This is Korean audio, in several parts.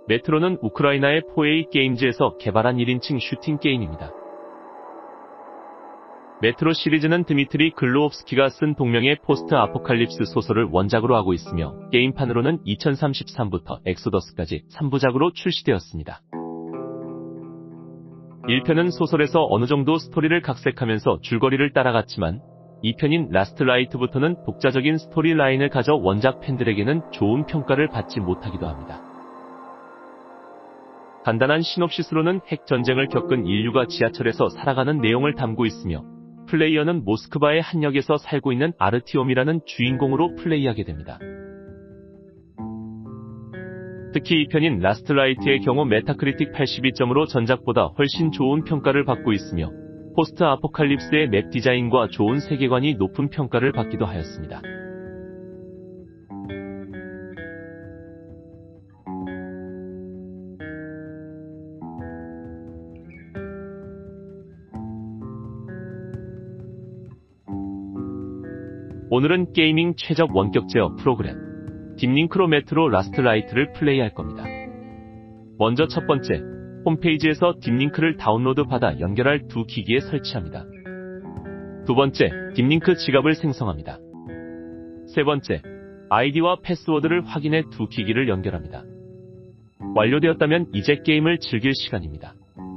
메트로는 우크라이나의 4A 게임즈에서 개발한 1인칭 슈팅 게임입니다. 메트로 시리즈는 드미트리 글로옵스키가 쓴 동명의 포스트 아포칼립스 소설을 원작으로 하고 있으며 게임판으로는 2033부터 엑소더스까지 3부작으로 출시되었습니다. 1편은 소설에서 어느 정도 스토리를 각색하면서 줄거리를 따라갔지만 2편인 라스트 라이트부터는 독자적인 스토리 라인을 가져 원작 팬들에게는 좋은 평가를 받지 못하기도 합니다. 간단한 시놉시스로는 핵전쟁을 겪은 인류가 지하철에서 살아가는 내용을 담고 있으며 플레이어는 모스크바의 한 역에서 살고 있는 아르티옴이라는 주인공으로 플레이하게 됩니다. 특히 2편인 라스트 라이트의 경우 메타크리틱 82점으로 전작보다 훨씬 좋은 평가를 받고 있으며 포스트 아포칼립스의 맵 디자인과 좋은 세계관이 높은 평가를 받기도 하였습니다. 오늘은 게이밍 최적 원격 제어 프로그램 딥링크로 메트로 라스트 라이트를 플레이할 겁니다. 먼저 첫 번째, 홈페이지에서 딥링크를 다운로드 받아 연결할 두 기기에 설치합니다. 두 번째, 딥링크 지갑을 생성합니다. 세 번째, 아이디와 패스워드를 확인해 두 기기를 연결합니다. 완료되었다면 이제 게임을 즐길 시간입니다.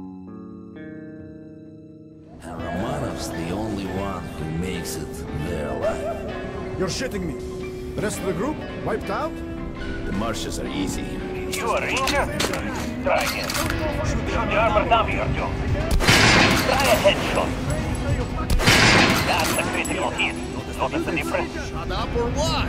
You're shitting me. The rest of the group wiped out? The marshes are easy. You are injured? Try again. Shoot the armor down here, Joe. Try a headshot. That's a critical hit. Notice the difference? Shut up or what?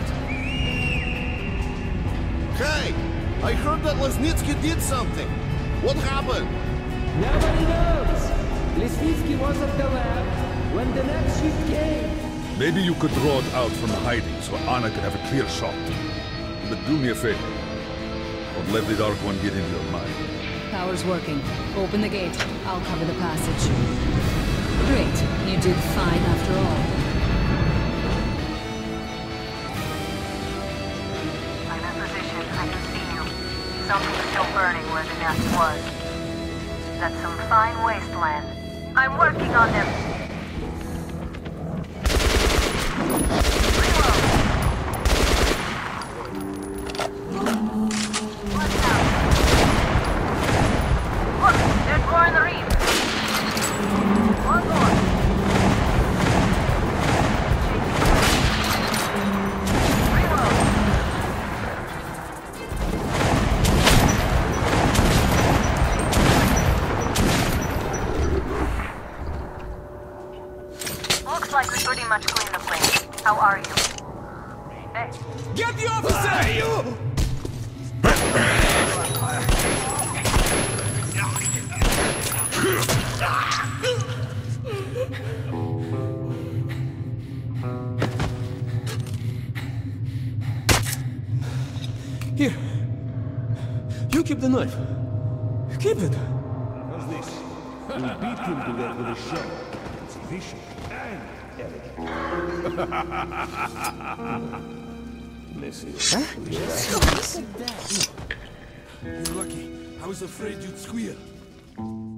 Hey! I heard that Lesnitsky did something. What happened? Nobody knows. Lesnitsky was at the lab when the next ship came. Maybe you could draw it out from hiding so Anna could have a clear shot. But do me a favor. Don't let the Dark One get into your mind. Power's working. Open the gate. I'll cover the passage. Great. You did fine after all. I'm in position. I can see you. Something's still burning where the nest was. That's some fine wasteland. I'm working on them. Looks like we pretty much cleaned the place. How are you? Hey. Get the officer! Here. You keep the knife. Keep it. How's this? We'll beat him to death with a shot. It's efficient and elegant. You're lucky. I was afraid you'd squeal.